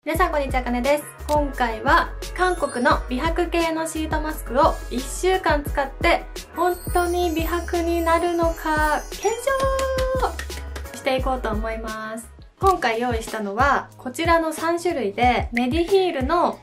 皆さんこんにちは、かねです。今回は韓国の美白系のシートマスクを1週間使って本当に美白になるのか検証していこうと思います。今回用意したのはこちらの3種類で、メディヒールの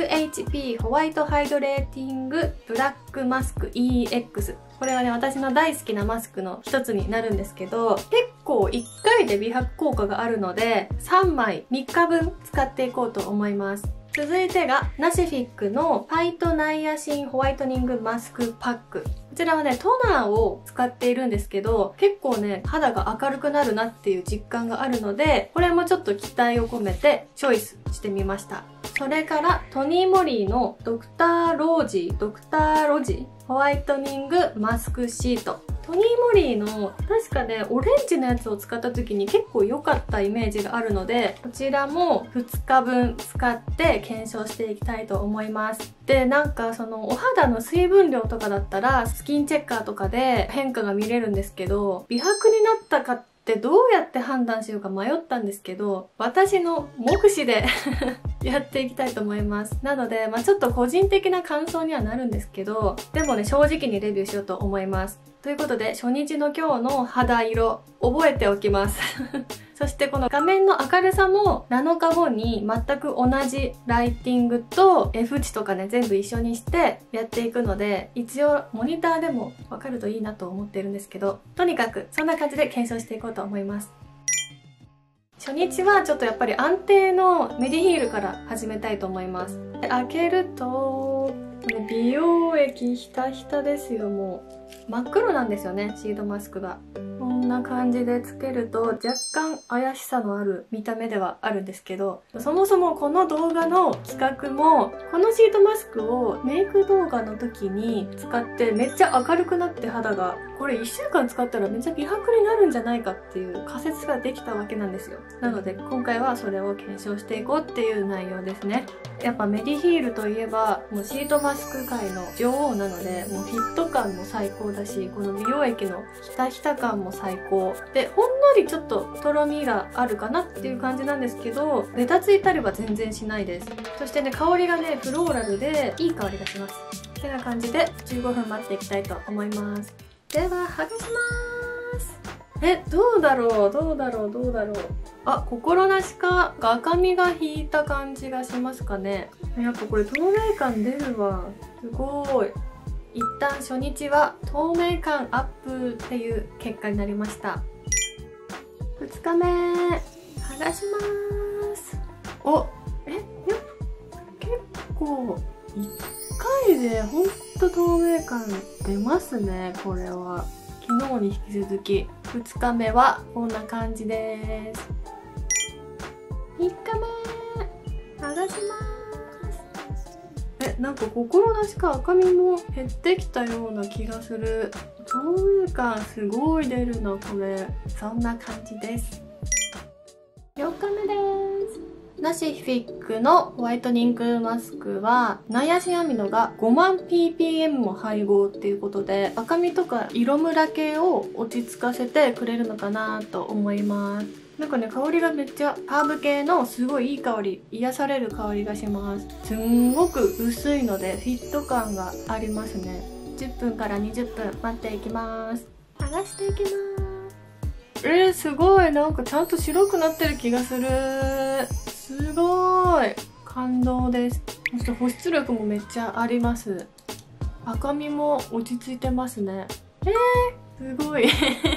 WHP ホワイトハイドレーティングブラックマスク EX。これはね、私の大好きなマスクの一つになるんですけど、結構1回で美白効果があるので、3枚3日分使っていこうと思います。続いてが、ナシフィックのファイトナイアシンホワイトニングマスクパック。こちらはね、トナーを使っているんですけど、結構ね、肌が明るくなるなっていう実感があるので、これもちょっと期待を込めてチョイスしてみました。それから、トニーモリーのドクターロジホワイトニングマスクシート。トニーモリーの確かね、オレンジのやつを使った時に結構良かったイメージがあるので、こちらも2日分使って検証していきたいと思います。で、なんかそのお肌の水分量とかだったらスキンチェッカーとかで変化が見れるんですけど、美白になったかってどうやって判断しようか迷ったんですけど、私の目視でやっていきたいと思います。なので、ちょっと個人的な感想にはなるんですけど、でもね、正直にレビューしようと思います。ということで、初日の今日の肌色、覚えておきます。そしてこの画面の明るさも7日後に全く同じライティングと F 値とかね、全部一緒にしてやっていくので、一応モニターでもわかるといいなと思ってるんですけど、とにかくそんな感じで検証していこうと思います。初日はちょっとやっぱり安定のメディヒールから始めたいと思います。開けると、美容液ひたひたですよ。もう真っ黒なんですよね、シートマスクが。こんな感じでつけると若干怪しさのある見た目ではあるんですけど、そもそもこの動画の企画も、このシートマスクをメイク動画の時に使ってめっちゃ明るくなって肌が、これ1週間使ったらめっちゃ美白になるんじゃないかっていう仮説ができたわけなんですよ。なので今回はそれを検証していこうっていう内容ですね。やっぱメディヒールといえばもうシートマスク界の女王なので、もうフィット感も最高だし、この美容液のひたひた感も最高で、ほんのりちょっととろみがあるかなっていう感じなんですけど、ベタついたりは全然しないです。そしてね、香りがね、フローラルでいい香りがします。ってな感じで15分待っていきたいと思います。では剥がします。どうだろう。あ、心なしか赤みが引いた感じがしますかね。やっぱこれ透明感出るわ。すごい。一旦初日は透明感アップっていう結果になりました。2日目剥がします。お、やっぱ結構1回でほんと透明感出ますね。これは昨日に引き続き2日目はこんな感じです。3日目剥がします。なんか心なしか赤みも減ってきたような気がする。透明感すごい出るな、これ。そんな感じです。4日目です。ナシフィックのホワイトニングマスクは、ナイアシンアミノが5万 ppm も配合っていうことで、赤みとか色ムラ系を落ち着かせてくれるのかなと思います。なんかね、香りがめっちゃハーブ系のすごいいい香り、癒される香りがします。すんごく薄いのでフィット感がありますね。10分から20分待っていきます。剥がしていきます。すごい、なんかちゃんと白くなってる気がする。すごい感動です。そして保湿力もめっちゃあります。赤みも落ち着いてますね。すごい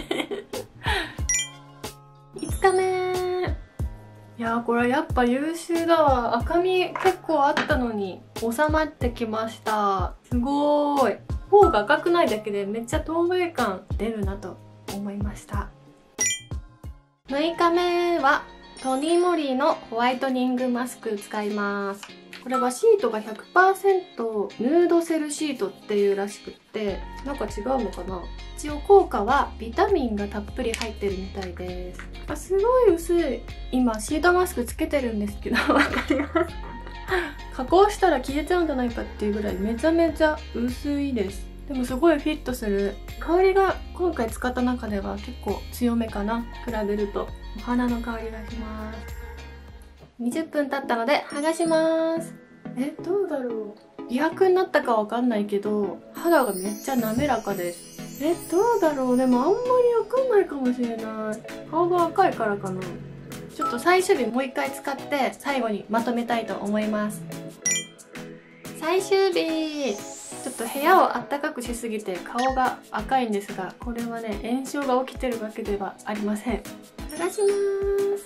5日目。いやー、これやっぱ優秀だわ。赤み結構あったのに収まってきました。すごーい。頬が赤くないだけでめっちゃ透明感出るなと思いました。6日目はトニーモリーのホワイトニングマスク使います。これはシートが 100% ヌードセルシートっていうらしくって、なんか違うのかな。一応効果はビタミンがたっぷり入ってるみたいです。すごい薄い。今シートマスクつけてるんですけどわかります加工したら消えちゃうんじゃないかっていうぐらいめちゃめちゃ薄いです。でもすごいフィットする。香りが今回使った中では結構強めかな。比べるとお花の香りがします。 20分経ったので剥がします。どうだろう。美白になったかわかんないけど、肌がめっちゃ滑らかです。どうだろう。でもあんまりわかんないかもしれない。顔が赤いからかな。ちょっと最終日もう一回使って最後にまとめたいと思います。最終日。ちょっと部屋をあったかくしすぎて顔が赤いんですが、これはね、炎症が起きてるわけではありません。剥がします。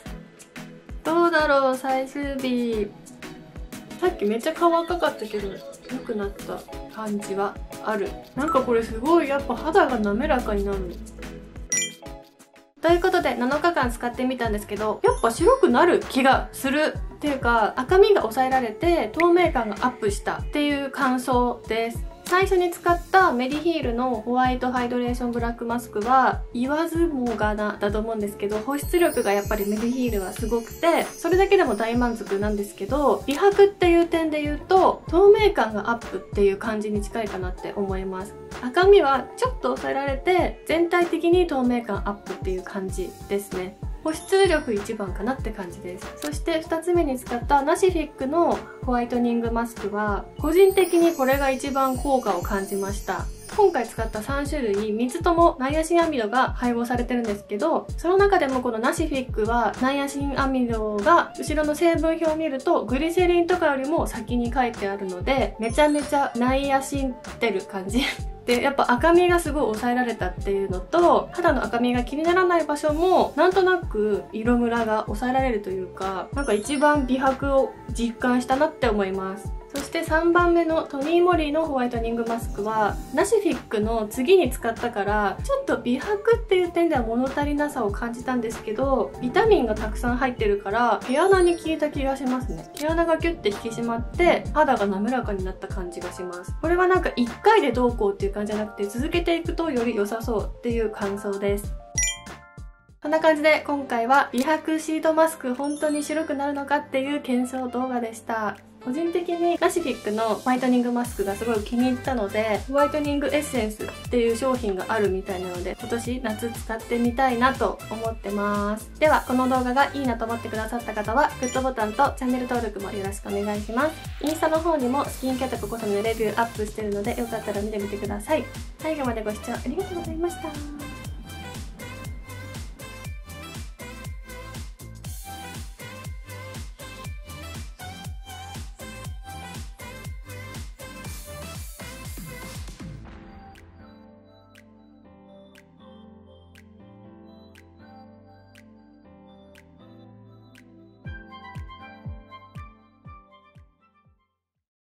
どうだろう、最終日。さっきめっちゃ顔赤かったけど、良くなった感じはある。なんかこれすごいやっぱ肌が滑らかになる。ということで7日間使ってみたんですけど、やっぱ白くなる気がするっていうか、赤みが抑えられて透明感がアップしたっていう感想です。最初に使ったメディヒールのホワイトハイドレーションブラックマスクは言わずもがなだと思うんですけど、保湿力がやっぱりメディヒールはすごくて、それだけでも大満足なんですけど、美白っていう点で言うと透明感がアップっていう感じに近いかなって思います。赤みはちょっと抑えられて全体的に透明感アップっていう感じですね。保湿力一番かなって感じです。そして2つ目に使ったナシフィックのホワイトニングマスクは個人的にこれが一番効果を感じました。今回使った3種類3つともナイアシンアミドが配合されてるんですけど、その中でもこのナシフィックはナイアシンアミドが後ろの成分表を見るとグリセリンとかよりも先に書いてあるので、めちゃめちゃナイアシンってる感じで、やっぱ赤みがすごい抑えられたっていうのと、肌の赤みが気にならない場所もなんとなく色ムラが抑えられるというか、なんか一番美白を実感したなって思います。そして3番目のトニーモリーのホワイトニングマスクはナシフィックの次に使ったからちょっと美白っていう点では物足りなさを感じたんですけど、ビタミンがたくさん入ってるから毛穴に効いた気がしますね。毛穴がキュッて引き締まって肌が滑らかになった感じがします。これはなんか1回でどうこうっていう感じじゃなくて、続けていくとより良さそうっていう感想です。こんな感じで今回は美白シートマスク本当に白くなるのかっていう検証動画でした。個人的にナシフィックのホワイトニングマスクがすごい気に入ったので、ホワイトニングエッセンスっていう商品があるみたいなので、今年夏使ってみたいなと思ってます。ではこの動画がいいなと思ってくださった方はグッドボタンとチャンネル登録もよろしくお願いします。インスタの方にもスキンケアとかコスメのレビューアップしてるので、よかったら見てみてください。最後までご視聴ありがとうございました。